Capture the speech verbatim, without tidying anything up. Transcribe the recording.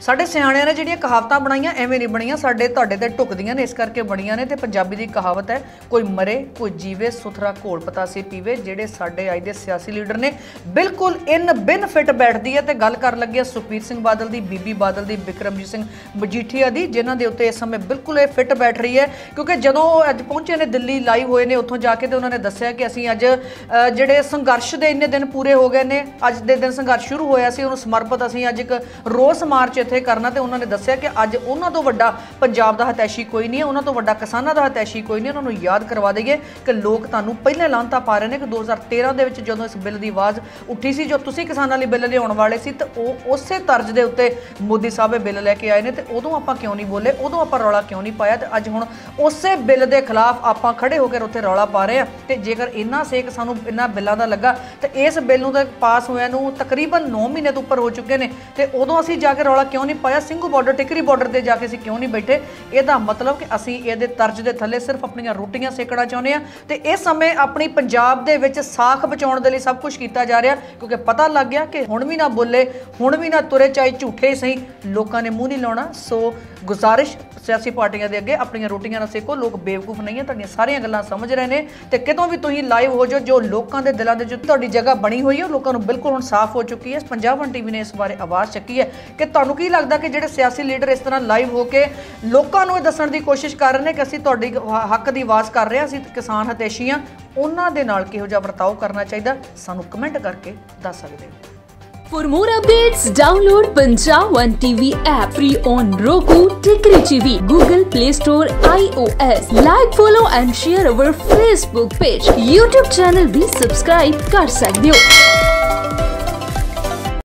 ਸਾਡੇ ਸਿਆਣਿਆਂ ਨੇ ਜਿਹੜੀਆਂ ਕਹਾਵਤਾਂ ਬਣਾਈਆਂ ਐਵੇਂ ਨਹੀਂ ਬਣੀਆਂ, ਸਾਡੇ ਤੁਹਾਡੇ ਤੇ ਢੁਕਦੀਆਂ ਨੇ, ਇਸ ਕਰਕੇ ਬਣੀਆਂ ਨੇ। ਤੇ ਪੰਜਾਬੀ ਦੀ ਕਹਾਵਤ ਹੈ, ਕੋਈ ਮਰੇ ਕੋਈ ਜੀਵੇ ਸੁਥਰਾ ਘੋਲ ਪਤਾਸੇ ਪੀਵੇ। ਜਿਹੜੇ ਸਾਡੇ ਅੱਜ ਦੇ ਸਿਆਸੀ ਲੀਡਰ ਨੇ ਬਿਲਕੁਲ ਇਨ ਬਿਨ ਫਿੱਟ ਬੈਠਦੀ ਹੈ। ਤੇ ਗੱਲ ਕਰਨ ਲੱਗੇ ਸੁਖਬੀਰ ਸਿੰਘ ਬਾਦਲ ਦੀ, ਬੀਬੀ ਬਾਦਲ ਦੀ, ਬਿਕਰਮਜੀਤ ਸਿੰਘ ਮਜੀਠੀਆ ਦੀ, ਜਿਨ੍ਹਾਂ ਦੇ ਉੱਤੇ ਇਸ ਸਮੇਂ ਬਿਲਕੁਲ ਇਹ ਫਿੱਟ ਬੈਠ ਰਹੀ ਹੈ। ਕਿਉਂਕਿ ਜਦੋਂ ਅੱਜ ਪਹੁੰਚੇ ਨੇ ਦਿੱਲੀ, ਲਾਈਵ ਹੋਏ ਨੇ ਉੱਥੋਂ ਜਾ ਕੇ, ਤੇ ਉਹਨਾਂ ਨੇ ਦੱਸਿਆ ਕਿ ਅਸੀਂ ਅੱਜ ਜਿਹੜੇ ਸੰਘਰਸ਼ ਦੇ ਇੰਨੇ ਦਿਨ ਪੂਰੇ ਹੋ ਗਏ ਨੇ, ਅੱਜ ਦੇ ਦਿਨ ਸੰਘਰਸ਼ ਸ਼ੁਰੂ ਹੋਇਆ ਸੀ, ਉਹਨੂੰ ਸਮਰਪਿਤ ਅਸੀਂ ਅੱਜ ਇੱਕ ਰੋਸ ਮਾਰਚ ਇੱਥੇ ਕਰਨਾ। ਤੇ ਉਹਨਾਂ ਨੇ ਦੱਸਿਆ ਕਿ ਅੱਜ ਉਹਨਾਂ ਤੋਂ ਵੱਡਾ ਪੰਜਾਬ ਦਾ ਹਤੈਸ਼ੀ ਕੋਈ ਨਹੀਂ ਹੈ, ਉਹਨਾਂ ਤੋਂ ਵੱਡਾ ਕਿਸਾਨਾਂ ਦਾ ਹਤੈਸ਼ੀ ਕੋਈ ਨਹੀਂ। ਉਹਨਾਂ ਨੂੰ ਯਾਦ ਕਰਵਾ ਦਈਏ ਕਿ ਲੋਕ ਤੁਹਾਨੂੰ ਪਹਿਲਾਂ ਲਾਂਤਾ ਪਾ ਰਹੇ ਨੇ ਕਿ ਦੋ ਹਜ਼ਾਰ ਤੇਰਾਂ ਦੇ ਵਿੱਚ ਜਦੋਂ ਇਸ ਬਿੱਲ ਦੀ ਆਵਾਜ਼ ਉੱਠੀ ਸੀ, ਜੋ ਤੁਸੀਂ ਕਿਸਾਨਾਂ ਲਈ ਬਿੱਲ ਲਿਆਉਣ ਵਾਲੇ ਸੀ, ਤੇ ਉਹ ਉਸੇ ਤਰਜ਼ ਦੇ ਉੱਤੇ ਮੋਦੀ ਸਾਹਿਬ ਇਹ ਬਿੱਲ ਲੈ ਕੇ ਆਏ ਨੇ। ਤੇ ਉਦੋਂ ਆਪਾਂ ਕਿਉਂ ਨਹੀਂ ਬੋਲੇ, ਉਦੋਂ ਆਪਾਂ ਰੌਲਾ ਕਿਉਂ ਨਹੀਂ ਪਾਇਆ? ਤੇ ਅੱਜ ਹੁਣ ਉਸੇ ਬਿੱਲ ਦੇ ਖਿਲਾਫ ਆਪਾਂ ਖੜੇ ਹੋ ਕੇ ਉੱਥੇ ਰੌਲਾ ਪਾ ਰਹੇ ਆ। ਤੇ ਜੇਕਰ ਇੰਨਾ ਸੇਕ ਸਾਨੂੰ ਇਹਨਾਂ ਬਿੱਲਾਂ ਦਾ ਲੱਗਾ, ਤੇ ਇਸ ਬਿੱਲ ਨੂੰ ਤਾਂ ਪਾਸ ਹੋਇਆ ਨੂੰ ਤਕਰੀਬਨ ਨੌ ਮਹੀਨੇ ਤੋਂ ਉੱਪਰ ਹੋ ਚੁੱਕੇ ਨੇ, ਤੇ ਉਦੋਂ ਅਸੀਂ ਜਾ ਕੇ ਰੌਲਾ ਕਿਉਂ ਨਹੀਂ ਪਾਇਆ? ਸਿੰਘੂ ਬਾਰਡਰ, ਟਿਕਰੀ ਬਾਰਡਰ ਤੇ ਜਾ ਕੇ ਅਸੀਂ ਕਿਉਂ ਨਹੀਂ ਬੈਠੇ? ਇਹਦਾ ਮਤਲਬ ਕਿ ਅਸੀਂ ਇਹਦੇ ਤਰਜ਼ ਦੇ ਥੱਲੇ ਸਿਰਫ ਆਪਣੀਆਂ ਰੋਟੀਆਂ ਸੇਕਣਾ ਚਾਹੁੰਦੇ ਆ। ਤੇ ਇਸ ਸਮੇਂ ਆਪਣੀ ਪੰਜਾਬ ਦੇ ਵਿੱਚ ਸਾਖ ਬਚਾਉਣ ਦੇ ਲਈ ਸਭ ਕੁਝ ਕੀਤਾ ਜਾ ਰਿਹਾ, ਕਿਉਂਕਿ ਪਤਾ ਲੱਗ ਗਿਆ ਕਿ ਹੁਣ ਵੀ ਨਾ ਬੋਲੇ, ਹੁਣ ਵੀ ਨਾ ਤੁਰੇ, ਚਾਹੇ ਝੂਠੇ ਹੀ ਸਹੀ, ਲੋਕਾਂ ਨੇ ਮੂੰਹ ਨਹੀਂ ਲਾਉਣਾ। ਸੋ ਗੁਜ਼ਾਰਿਸ਼ ਸਿਆਸੀ ਪਾਰਟੀਆਂ ਦੇ ਅੱਗੇ, ਆਪਣੀਆਂ ਰੋਟੀਆਂ ਨਾਲ ਸੇਕੋ। ਲੋਕ ਬੇਵਕੂਫ ਨਹੀਂ ਹੈ, ਤੁਹਾਡੀਆਂ ਸਾਰੀਆਂ ਗੱਲਾਂ ਸਮਝ ਰਹੇ ਨੇ। ਤੇ ਕਿਤੋਂ ਵੀ ਤੁਸੀਂ ਲਾਈਵ ਹੋ ਜਾਓ, ਜੋ ਲੋਕਾਂ ਦੇ ਦਿਲਾਂ ਦੇ ਵਿੱਚ ਤੁਹਾਡੀ ਜਗ੍ਹਾ ਬਣੀ ਹੋਈ ਹੈ, ਲੋਕਾਂ ਨੂੰ ਬਿਲਕੁਲ ਹੁਣ ਸਾਫ਼ ਹੋ ਚੁੱਕੀ ਹੈ। ਪੰਜਾਬ ਵਨ ਟੀਵੀ ਨੇ ਇਸ ਬਾਰੇ ਆਵਾਜ਼ ਚੱਕੀ ਹੈ ਕਿ ਤੁਹਾਨੂੰ ਕੀ ਲੱਗਦਾ ਕਿ ਜਿਹੜੇ ਸਿਆਸੀ ਲੀਡਰ ਇਸ ਤਰ੍ਹਾਂ ਲਾਈਵ ਹੋ ਕੇ ਲੋਕਾਂ ਨੂੰ ਇਹ ਦੱਸਣ ਦੀ ਕੋਸ਼ਿਸ਼ ਕਰ ਰਹੇ ਨੇ ਕਿ ਅਸੀਂ ਤੁਹਾਡੀ ਹੱਕ ਦੀ ਆਵਾਜ਼ ਕਰ ਰਹੇ ਹਾਂ, ਅਸੀਂ ਕਿਸਾਨ ਹਤੈਸ਼ੀ ਹਾਂ, ਉਹਨਾਂ ਦੇ ਨਾਲ ਕਿਹੋ ਜਿਹਾ ਵਰਤਾਓ ਕਰਨਾ ਚਾਹੀਦਾ, ਸਾਨੂੰ ਕਮੈਂਟ ਕਰਕੇ ਦੱਸ ਸਕਦੇ ਹੋ। For more updates, download Punjab One T V app free on Roku, Tikri T V, Google Play Store, iOS. Like, follow and share our Facebook page. YouTube channel भी subscribe कर सकते हो।